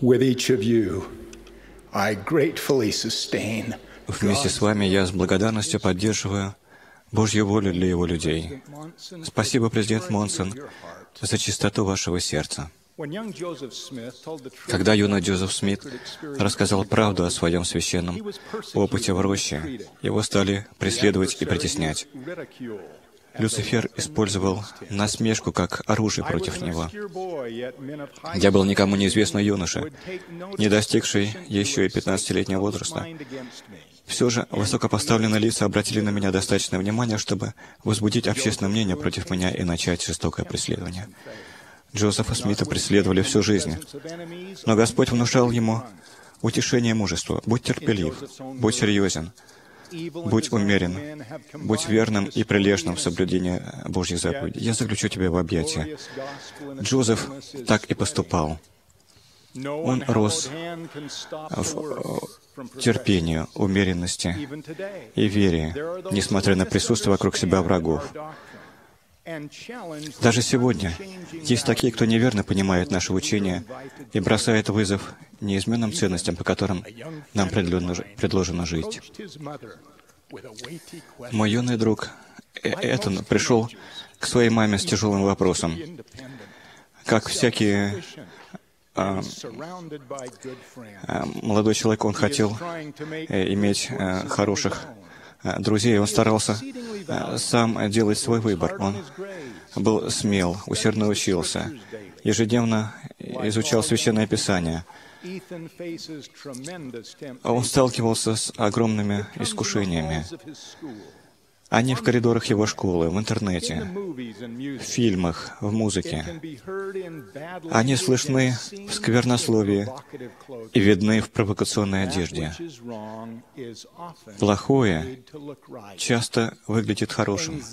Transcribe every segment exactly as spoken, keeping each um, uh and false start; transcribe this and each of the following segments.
Вместе с вами я с благодарностью поддерживаю Божью волю для Его людей. Спасибо, президент Монсон, за чистоту вашего сердца. Когда юный Джозеф Смит рассказал правду о своем священном опыте в роще, его стали преследовать и притеснять. Люцифер использовал насмешку как оружие против него. Я был никому неизвестный юноша, не достигший еще и пятнадцатилетнего возраста. Все же высокопоставленные лица обратили на меня достаточно внимания, чтобы возбудить общественное мнение против меня и начать жестокое преследование. Джозефа Смита преследовали всю жизнь, но Господь внушал ему утешение и мужество. Будь терпелив, будь серьезен, будь умерен, будь верным и прилежным в соблюдении Божьих заповедей. Я заключу тебя в объятия. Джозеф так и поступал. Он рос в терпении, умеренности и вере, несмотря на присутствие вокруг себя врагов. Даже сегодня есть такие, кто неверно понимает наше учение и бросает вызов неизменным ценностям, по которым нам предложено жить. Мой юный друг Этан пришел к своей маме с тяжелым вопросом. Как всякий а, а, молодой человек, он хотел иметь а, хороших друзей, он старался сам делать свой выбор. Он был смел, усердно учился, ежедневно изучал Священное Писание. Он сталкивался с огромными искушениями. Они в коридорах его школы, в интернете, в фильмах, в музыке. Они слышны в сквернословии и видны в провокационной одежде. Плохое часто выглядит хорошим.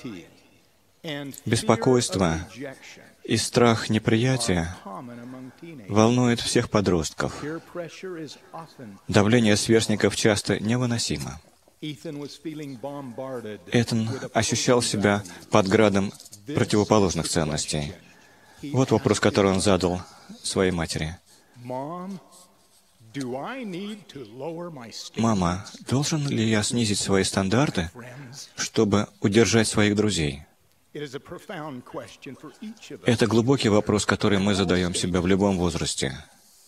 Беспокойство и страх неприятия волнует всех подростков. Давление сверстников часто невыносимо. Этан ощущал себя под градом противоположных ценностей. Вот вопрос, который он задал своей матери. «Мама, должен ли я снизить свои стандарты, чтобы удержать своих друзей?» Это глубокий вопрос, который мы задаем себе в любом возрасте.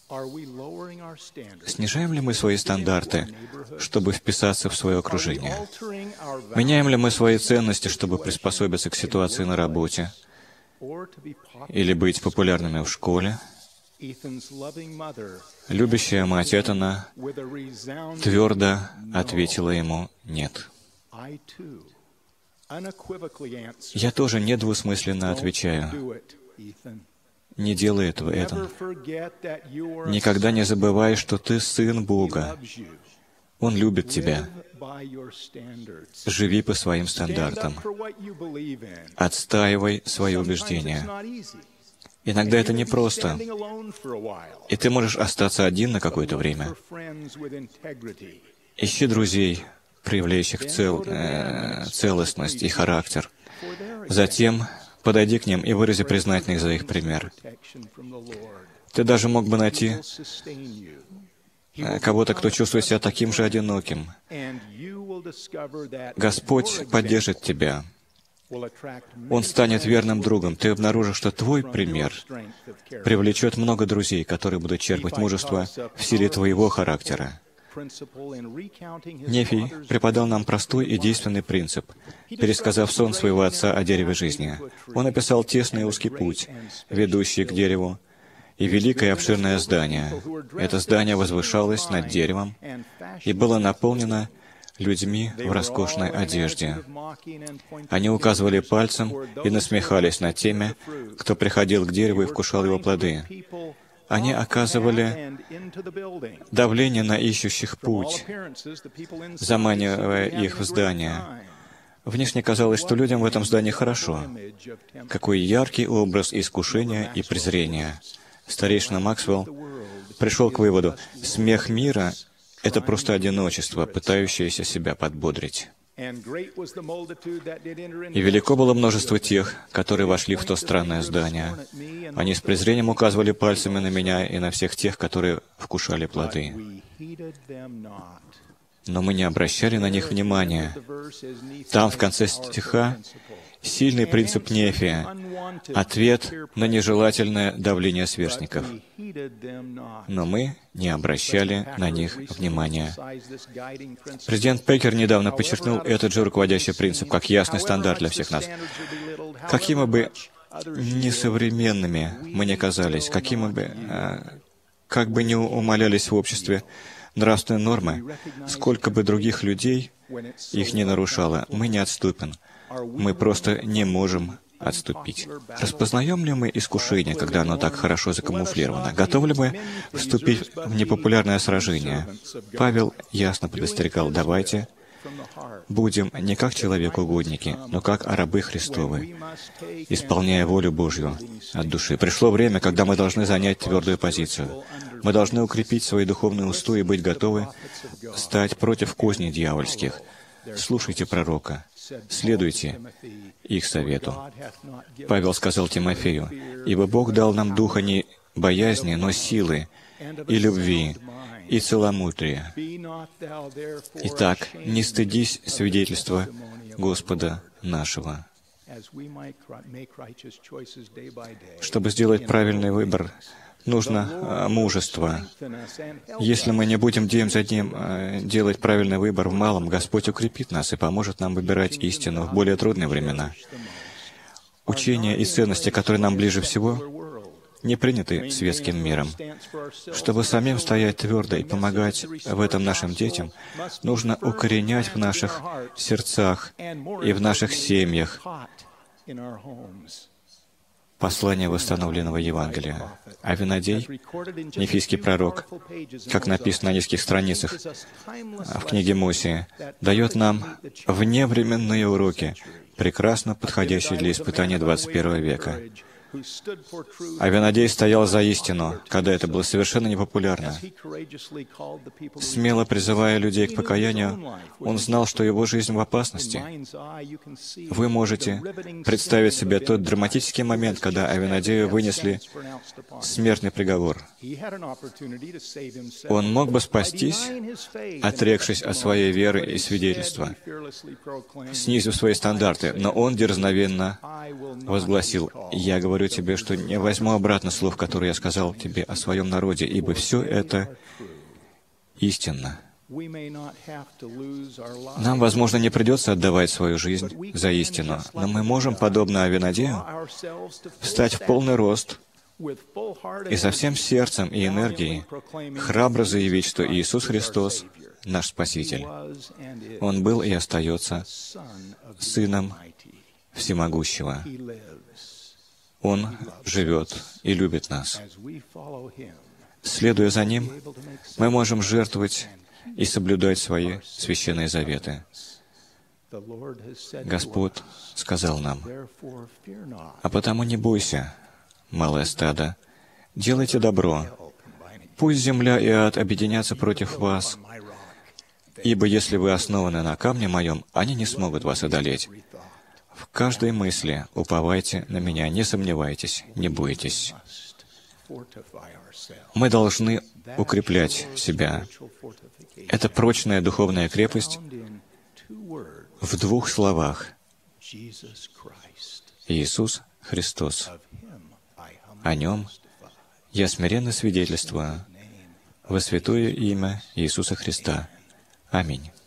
Снижаем ли мы свои стандарты, чтобы вписаться в свое окружение? Меняем ли мы свои ценности, чтобы приспособиться к ситуации на работе? Или быть популярными в школе? Любящая мать Этана твердо ответила ему «нет». Я тоже недвусмысленно отвечаю. Не делай этого, Этан. Никогда не забывай, что ты сын Бога. Он любит тебя. Живи по своим стандартам. Отстаивай свои убеждения. Иногда это непросто, и ты можешь остаться один на какое-то время. Ищи друзей, проявляющих цел, э, целостность и характер. Затем подойди к ним и вырази признательность за их пример. Ты даже мог бы найти кого-то, кто чувствует себя таким же одиноким. Господь поддержит тебя. Он станет верным другом. Ты обнаружишь, что твой пример привлечет много друзей, которые будут черпать мужество в силе твоего характера. Нефий преподал нам простой и действенный принцип, пересказав сон своего отца о дереве жизни. Он описал тесный и узкий путь, ведущий к дереву, и великое обширное здание. Это здание возвышалось над деревом и было наполнено людьми в роскошной одежде. Они указывали пальцем и насмехались над теми, кто приходил к дереву и вкушал его плоды. Они оказывали давление на ищущих путь, заманивая их в здание. Внешне казалось, что людям в этом здании хорошо. Какой яркий образ искушения и презрения. Старейшина Максвелл пришел к выводу: смех мира — это просто одиночество, пытающееся себя подбодрить. И велико было множество тех, которые вошли в то странное здание. Они с презрением указывали пальцами на меня и на всех тех, которые вкушали плоды. Но мы не обращали на них внимания. Там, в конце стиха, сильный принцип Нефия — ответ на нежелательное давление сверстников. Но мы не обращали на них внимания. Президент Пекер недавно подчеркнул этот же руководящий принцип, как ясный стандарт для всех нас. Какими бы несовременными мы ни казались, какими бы, как бы ни умалялись в обществе нравственные нормы, сколько бы других людей их не нарушало, мы не отступим. Мы просто не можем отступить. Распознаем ли мы искушение, когда оно так хорошо закамуфлировано? Готовы ли мы вступить в непопулярное сражение? Павел ясно предостерегал: давайте будем не как человек-угодники, но как рабы Христовы, исполняя волю Божью от души. Пришло время, когда мы должны занять твердую позицию. Мы должны укрепить свои духовные устои и быть готовы стать против козней дьявольских. Слушайте пророка, следуйте их совету. Павел сказал Тимофею: «Ибо Бог дал нам духа не боязни, но силы и любви, и целомудрия. Итак, не стыдись свидетельства Господа нашего». Чтобы сделать правильный выбор, нужно мужество. Если мы не будем день за днем делать правильный выбор в малом, Господь укрепит нас и поможет нам выбирать истину в более трудные времена. Учения и ценности, которые нам ближе всего, не приняты светским миром. Чтобы самим стоять твердо и помогать в этом нашим детям, нужно укоренять в наших сердцах и в наших семьях послание восстановленного Евангелия. А Винодей, нефийский пророк, как написано на нескольких страницах в книге Мосии, дает нам вневременные уроки, прекрасно подходящие для испытания двадцать первого века. А Винодей стоял за истину, когда это было совершенно непопулярно. Смело призывая людей к покаянию, он знал, что его жизнь в опасности. Вы можете представить себе тот драматический момент, когда Авинодею вынесли смертный приговор. Он мог бы спастись, отрекшись от своей веры и свидетельства, снизив свои стандарты, но он дерзновенно возгласил: «Я говорю тебе, что не возьму обратно слов, которые я сказал тебе о своем народе, ибо все это истинно». Нам, возможно, не придется отдавать свою жизнь за истину, но мы можем, подобно Авинодею, встать в полный рост и со всем сердцем и энергией храбро заявить, что Иисус Христос — наш Спаситель. Он был и остается Сыном Всемогущего. Он живет и любит нас. Следуя за Ним, мы можем жертвовать и соблюдать свои священные заветы. Господь сказал нам: «А потому не бойся, малое стадо, делайте добро, пусть земля и ад объединятся против вас, ибо если вы основаны на камне моем, они не смогут вас одолеть. В каждой мысли уповайте на Меня, не сомневайтесь, не бойтесь». Мы должны укреплять себя. Это прочная духовная крепость в двух словах: Иисус Христос. О Нем я смиренно свидетельствую во святое имя Иисуса Христа. Аминь.